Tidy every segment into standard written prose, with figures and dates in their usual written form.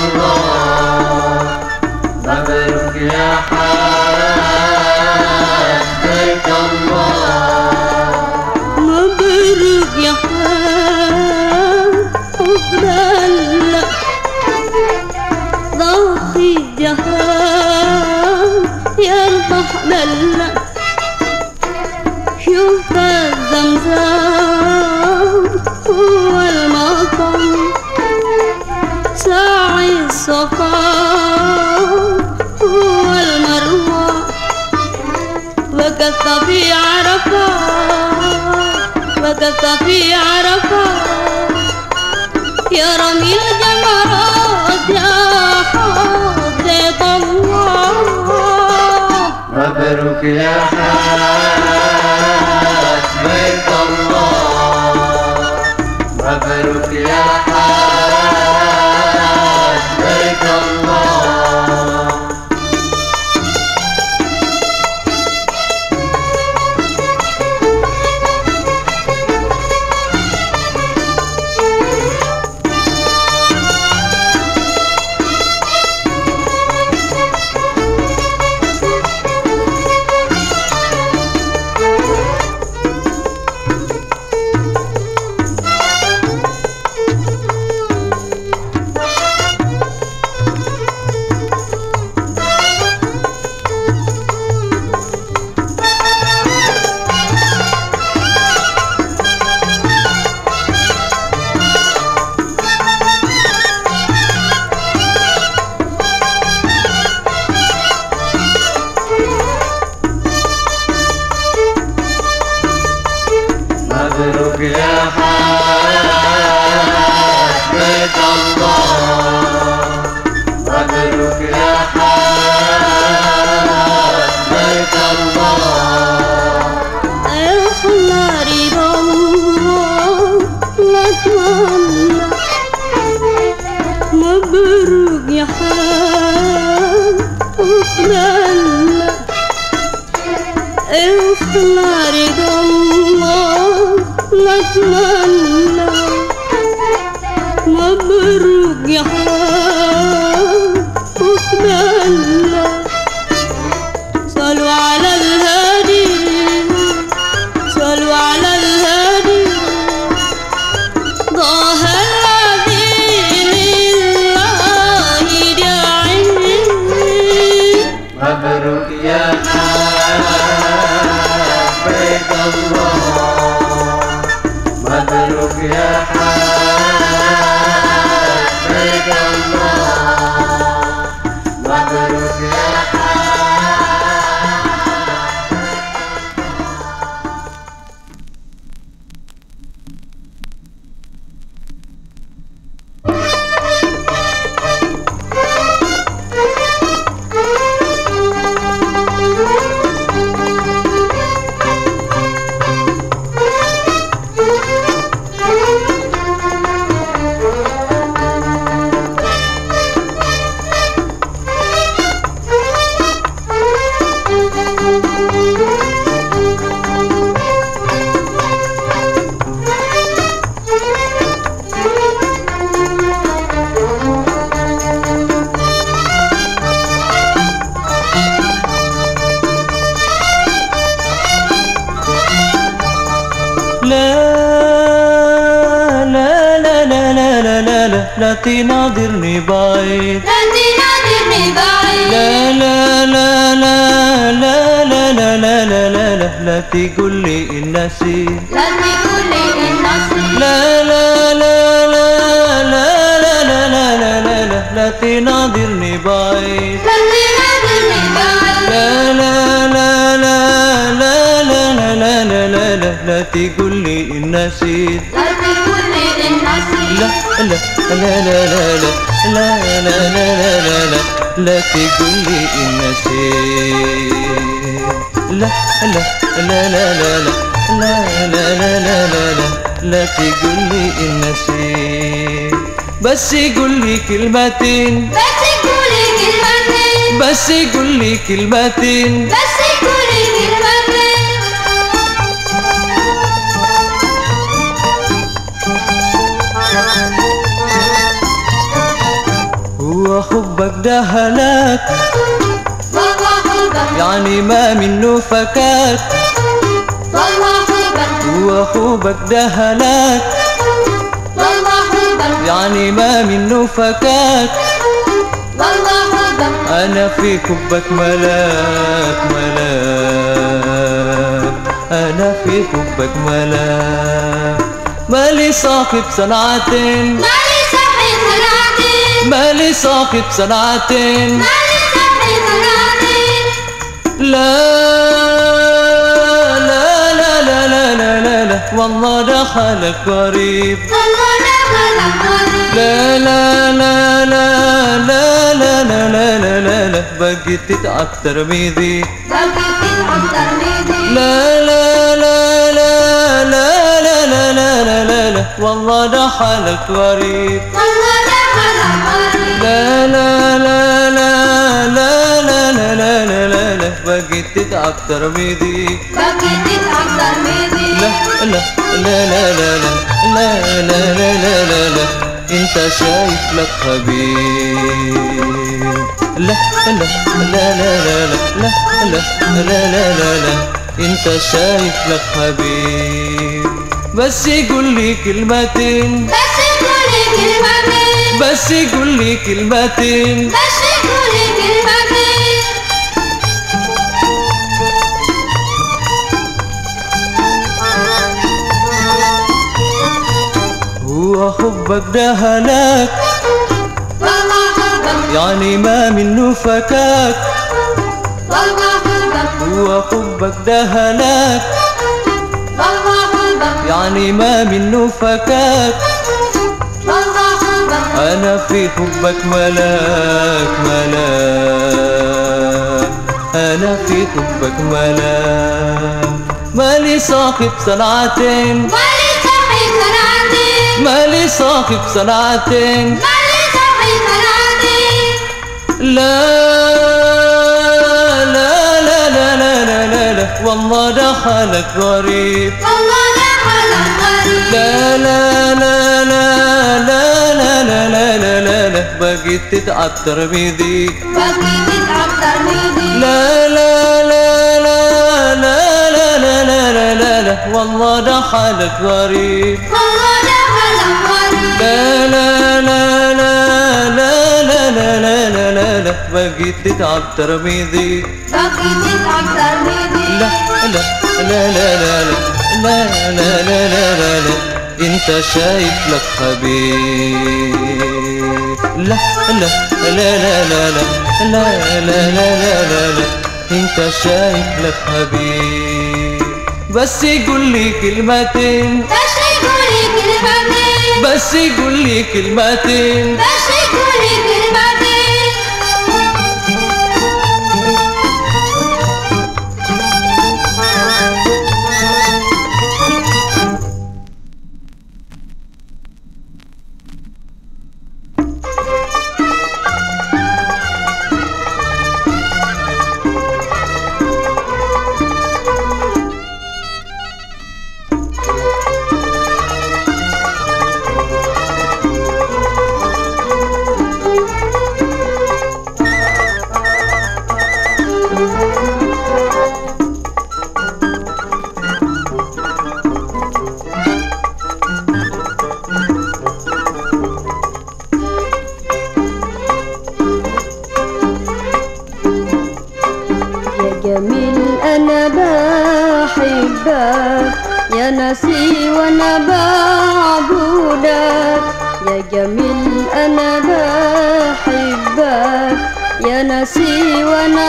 الله مبروك يا حاج بيت الله مبروك يا حاج أفضل ضاحي الجهان يربح دلة شوف الزمزم هو المطر ساعي الصفا هو المروة وقفت في عرفة وقفت في عرفة يا رمي الجمرات يا حاج بيت الله مبروك يا حاج بيت الله مبروك يا حاج بيت الله مبروك يا حاج بيت الله مبروك يا حاج بيت الله احنا رضا الله نتمنى مبروك يا حاج أفضل احنا رضا الله نتمنى مبروك يا حاج أفضل صلوا على الهادي صلوا على الهادي ضاح الذي لله داعي مبروك يا حاج بيت الله مبروك يا حاج بيت الله مبروك يا لا تناظرني بعيد لا تناظرني بعيد لا لا لا لا لا لا لا لا لا لا لا لا تقول لي النسي لا تقول لي النصر لا لا لا لا لا لا لا لا لا لا لا لا تناظرني بعيد لا تناظرني بعيد لا لا لا لا لا لا لا لا لا لا لا تقول لي النسيت لا تقول لي النصر لا لا لا لا لا لا لا لا لا لا لا لا تقول لي النسيت لا لا لا لا لا لا لا لا لا لا لا لا تقول لي النسيت بس قول لي كلمتين بس قولي كلمتين بس قول لي كلمتين بس قولي كلمتين هو حبك ده هلاك، والله حبك يعني ما منه فكاك. والله حبك هو حبك ده هلاك، والله حبك يعني ما منه فكاك. والله حبك أنا في حبك ملاك ملاك، أنا في حبك ملاك. مالي صاحب صنعتين، مالي صاحب صنعتين، مالي صاحب صنعتين. مالي صاحب صنعتين. لا لا لا لا لا لا لا لا، والله ده حالك غريب. والله دخلك غريب. لا لا لا لا لا لا لا لا لا لا لا، بقيت تتعب ترميدي. بقيت تتعب ترميدي. لا لا لا لا لا لا لا لا لا لا لا، والله ده حالك غريب. والله دخلك غريب. لا لا لا لا لا لا لا لا لا لا لا، بقيت تتعب ترميدي. بقيت تتعب ترميدي. لا لا لا لا لا لا لا لا لا لا لا لا، انت شايف لك حبيب. لا لا لا لا لا لا لا لا لا لا لا، انت شايف لك حبيب. بس يقول لي كلمتين، بس يقول لي كلمتين، بس يقول لي كلمتين. بس يقول لي كلمتين. هو حبك ده هلاك، والله حبك يعني ما منه فكاك. والله حبك هو حبك ده هلاك، والله حبك يعني ما منه فكاك. والله حبك أنا في حبك ملاك ملاك، أنا في حبك ملاك. مالي صاحب صنعتين، مالي صاحب صنعتين، مالي صاحب صنعتين. مالي صاحب صنعتين. لا لا لا لا لا لا لا لا، والله ده حالك غريب. والله دخلك غريب. لا لا لا لا لا لا لا لا لا لا لا، بقيت تتعب ترميدي. بقيت تتعب ترميدي. لا لا لا لا لا لا لا لا لا لا لا، والله ده حالك غريب. والله دخلك غريب. لا لا لا لا لا لا لا لا لا لا لا، بقيت تتعب ترميدي. بقيت تتعب ترميدي. لا لا لا لا لا لا لا لا لا لا لا، انت شايف لك حبيب. لا لا لا لا لا لا لا لا لا لا لا، انت شايف لك حبيب. بس يقول لي كلمتين، بس يقول لي كلمتين، بس يقول لي كلمتين. بس يقول لي كلمتين. جميل أنا بحبك يا ناسي وأنا بعبودك. يا جميل أنا بحبك يا ناسي وأنا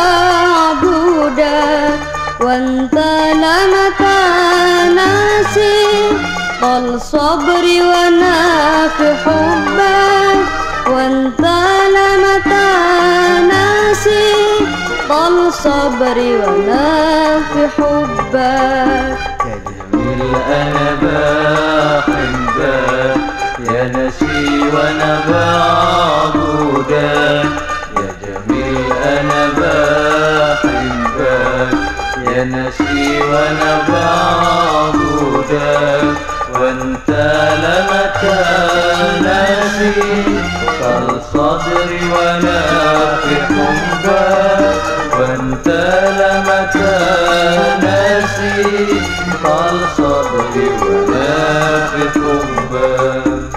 بعبودك. وأنت لما ناسي طال صبري وأنا في حبك. وأنت لما ناسي طال صبري وانا في حبك. يا جميل انا بحبك يا ناسي وانا بعبودك. يا جميل انا بحبك يا ناسي وانا بعبودك. وانت لما ناسي طال صبري وانا في حبك، وانت لمتى ناسي طال صبري وانا في حبك.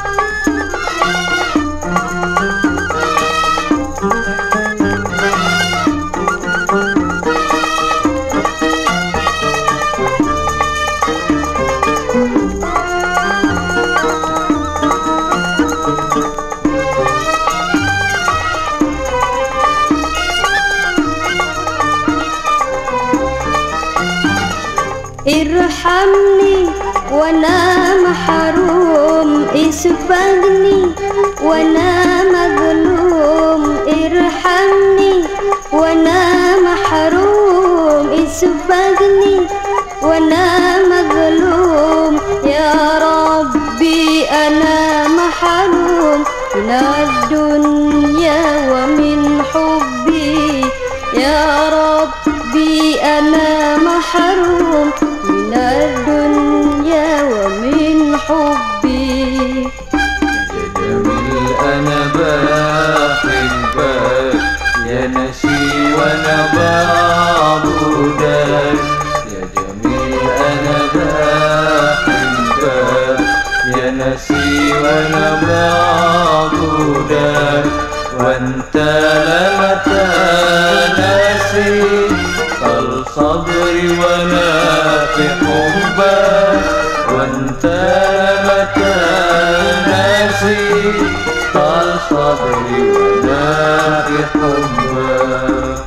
ارحمني وانا محروم، اسفقني وانا مظلوم. ارحمني وانا محروم، اسفقني وانا مظلوم. يا ربي انا محروم من الدنيا ومن حبي. يا ربي انا محروم من الدنيا ومن حبي. يا جميل أنا بحبك، يا نسي وأنا بعبدك. يا جميل أنا بحبك، يا نسي وأنا بعبدك. وأنت لمتى ناسي طال صبري وأنا في حبك، وأنت لمتى ناسي طال صبري وأنا في حبك.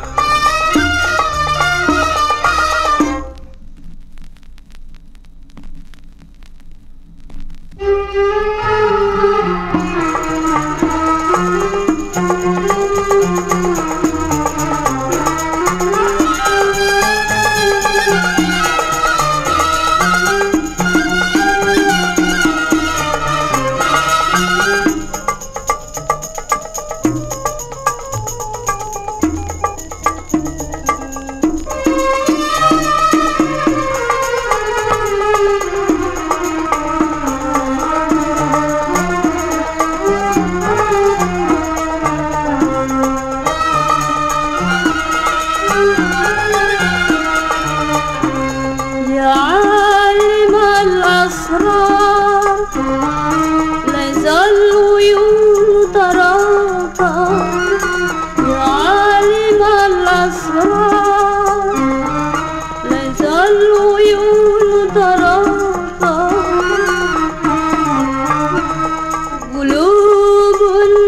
يا عالم الأسرار ليس العيون تراك. يا عالم الأسرار ليس العيون تراك. قلوب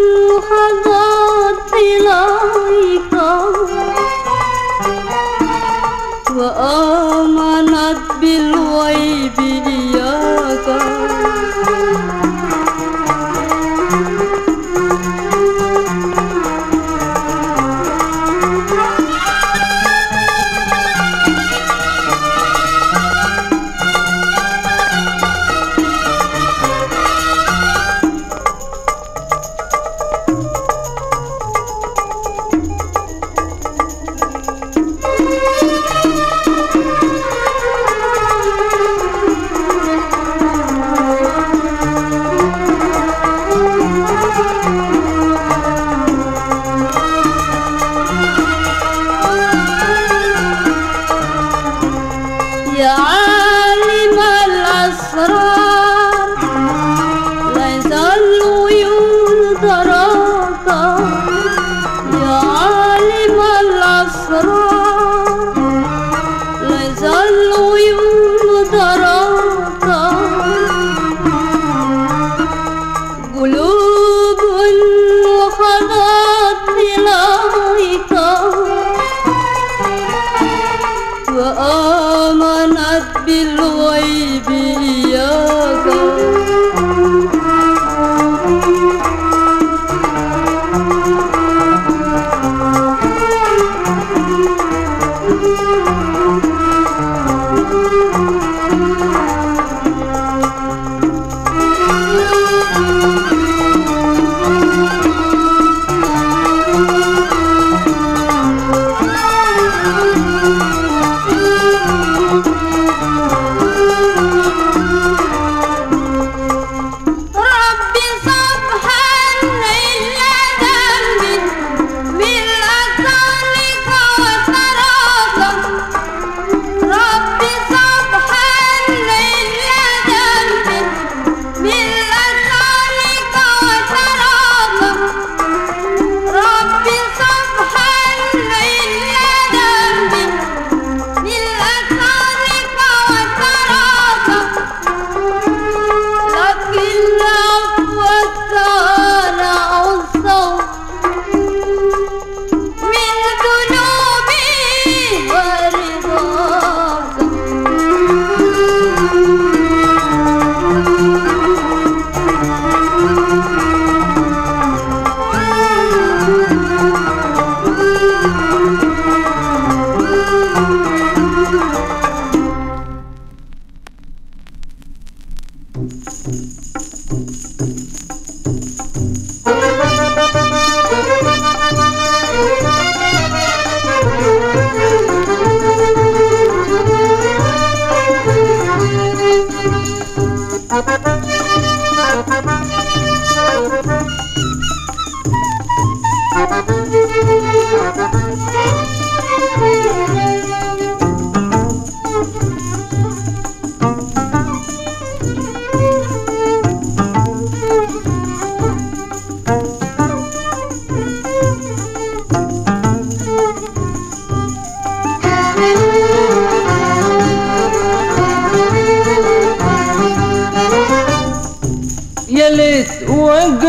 خضت إليك وآمنت بالغيب إياك. يا عالم الأسرار ليس العيون تراك. يا عالم الأسرار ليس العيون تراك. قلوب خضت إليك وآمنت بالغيب إياك.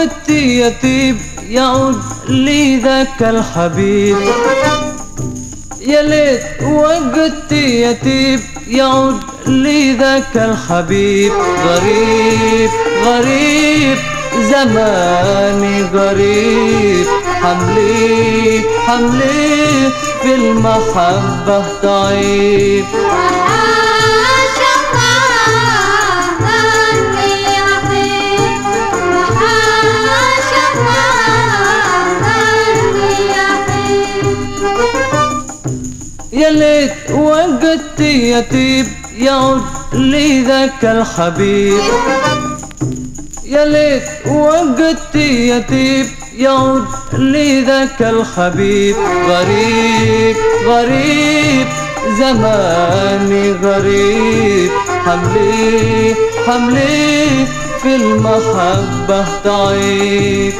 وقت يطيب يعود لي ذاك الحبيب. يا ليت وقت يطيب يعود لي ذاك الحبيب. غريب غريب زماني غريب، حملي حملي في المحبة ضعيف. يا ليت وقت يطيب يعود لي ذاك الحبيب. يا ليت وقت يطيب يعود لي ذاك الحبيب. غريب غريب زماني غريب، حملي حملي في المحبة ضعيف.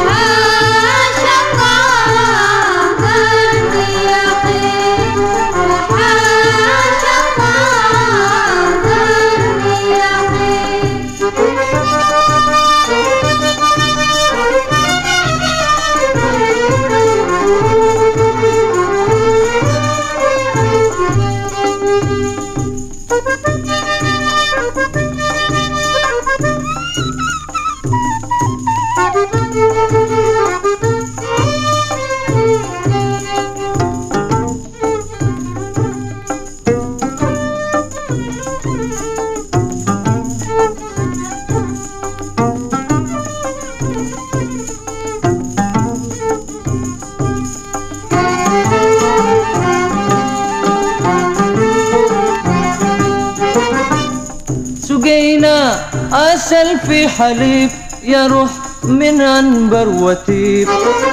سقينا عسل في حليب يا روح من عنبر وتيب.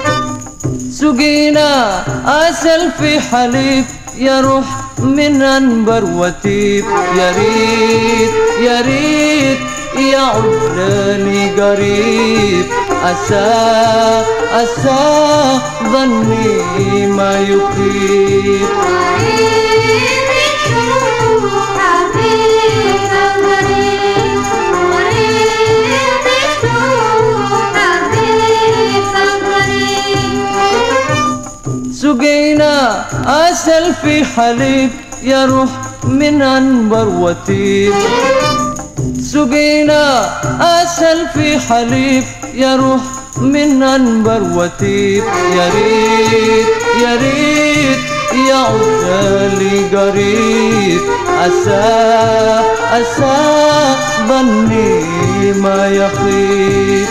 سقينا عسل في حليب يا روح من عنبر وتيب. يا ريت يا ريت يعود لي قريب، أسى أسى ظني ما يخيب. سقينا عسل في حليب يا روح من عنبر وتيب. سقينا عسل في حليب يا روح من عنبر وتيب. يا ريت يا ريت يعود لي قريب، أسى أسى ظني ما يخيب.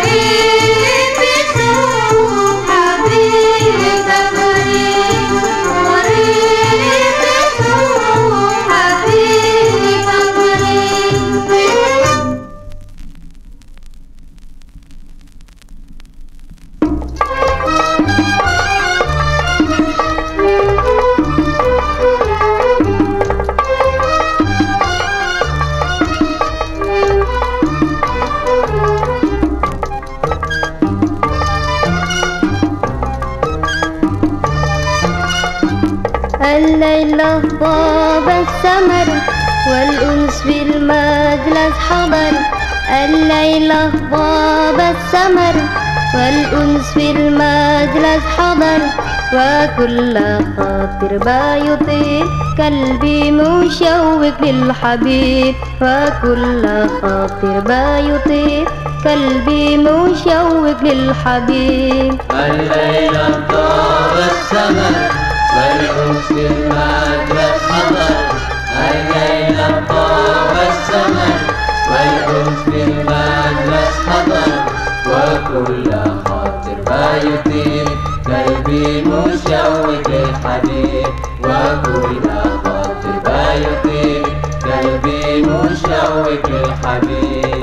الليلة طاب السمر والأنس في المجلس حضر. الليلة طاب السمر والأنس في المجلس حضر. وكل خاطر بايطير قلبي مشوق للحبيب. وكل خاطر بايطير قلبي مشوق للحبيب. الليلة طاب السمر والأنس في المجلس حضر. الليلة طاب السمر والأنس في المجلس حضر. وكل خاطر بايطير قلبي مشوق للحبيب. وكل خاطر بايطير قلبي مشوق للحبيب.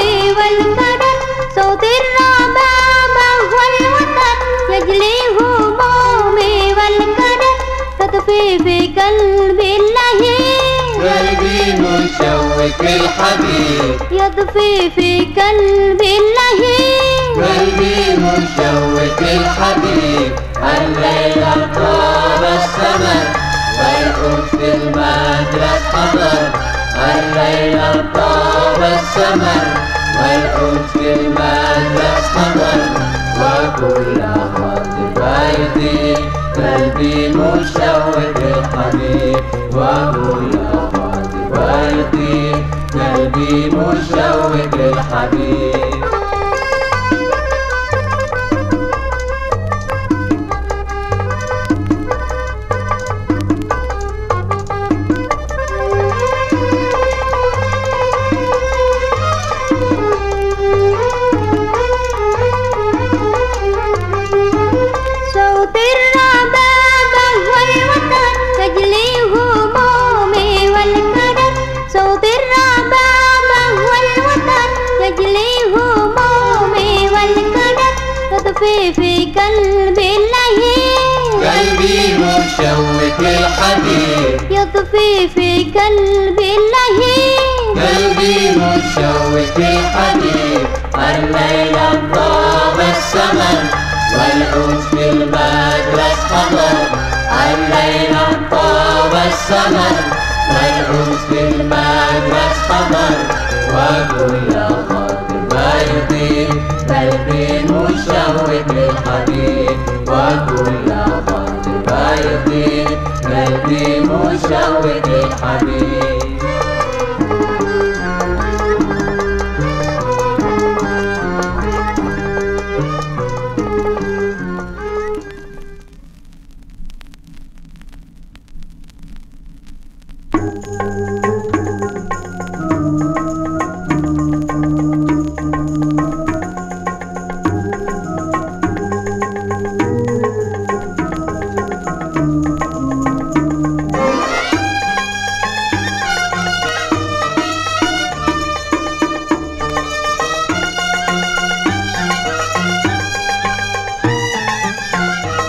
صوت الربابة والوتر يجلي همومي مشوق الحبيب يطفي في قلبي اللهيب. قلبي مشوق الحبيب الليلة طاب السمر والأنس في المجلس حضر. الليلة طاب السمر والأنس في المجلس حضر. وكل خاطب يطيب قلبي مشوق الحبيب. وكل خاطب يطيب قلبي مشوق الحبيب. صوت الرباب والوتر تجلي همومي والكدر. صوت الرباب والوتر تجلي همومي والكدر. تطفي في قلبي اللهيب. قلبي مشوق الحبيب يطفي في قلبي اللهيب. قلبي مشوق الحبيب الليلة طاب السمر والأنس في المجلس حضر. الليلة طاب السمر والأنس في المجلس حضر. وكل خاطب يطيب قلبي مشوق الحبيب. وكل خاطب يطيب قلبي مشوق الحبيب.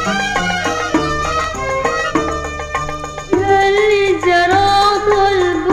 اللي جرى قلبه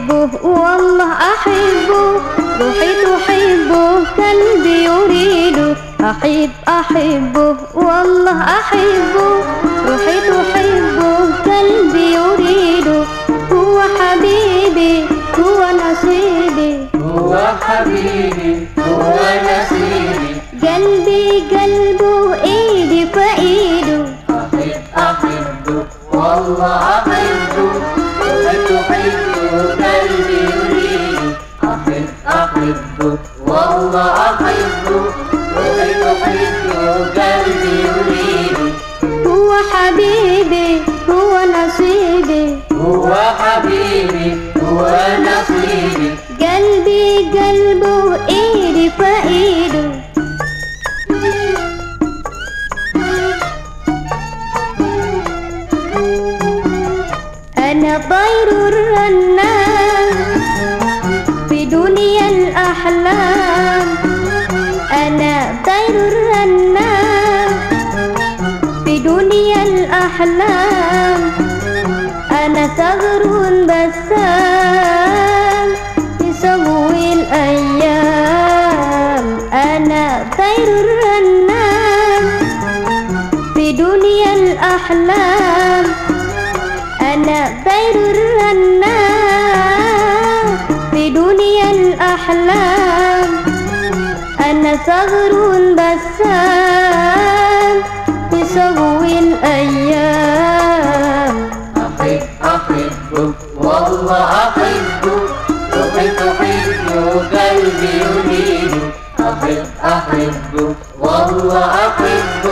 أحبه والله أحبه، روحي تحبه قلبي يريده. أحبه والله أحبه، روحي تحبه قلبي يريده. هو حبيبي هو نصيبي، هو حبيبي هو نصيبي. قلبي قلبه إيدي فإيده. أحبه والله أحبه، روحي تحبه قلبي يريده. أحبه والله أحبه، روحي تحبه قلبي يريده. هو حبيبي هو نصيبي، هو حبيبي هو نصيبي. قلبي قلبه إيدي فإيده. أنا طير الرنان في دنيا الأحلام. أنا طير الرنان في دنيا الأحلام. أنا ثغر بسام في سمو الأيام. أنا طير الرنان في دنيا الأحلام. أنا طير الرنان في دنيا الأحلام. أنا ثغر بسام في سمو الأيام. أحبه والله أحبه، روحي تحبه قلبي يريده. أحبه والله أحبه،